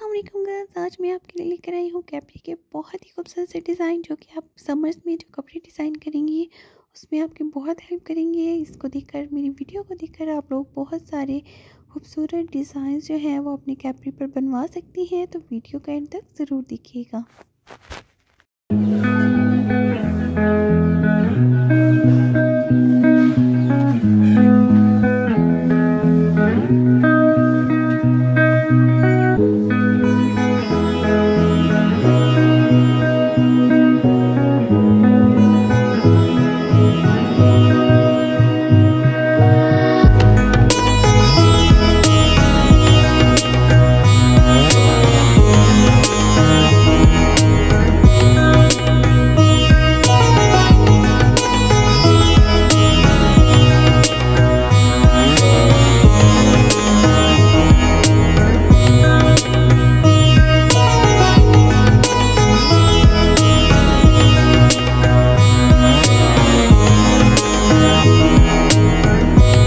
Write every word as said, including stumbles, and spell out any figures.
अस्सलाम वालेकुम गाइस। आज मैं आपके लिए लेकर आई हूँ कैप्री के बहुत ही खूबसूरत से डिज़ाइन, जो कि आप समर्स में जो कपड़े डिज़ाइन करेंगी उसमें आपकी बहुत हेल्प करेंगे। इसको देखकर, मेरी वीडियो को देखकर आप लोग बहुत सारे खूबसूरत डिज़ाइन जो हैं वो अपनी कैप्री पर बनवा सकती हैं। तो वीडियो का एंड तक ज़रूर देखिएगा।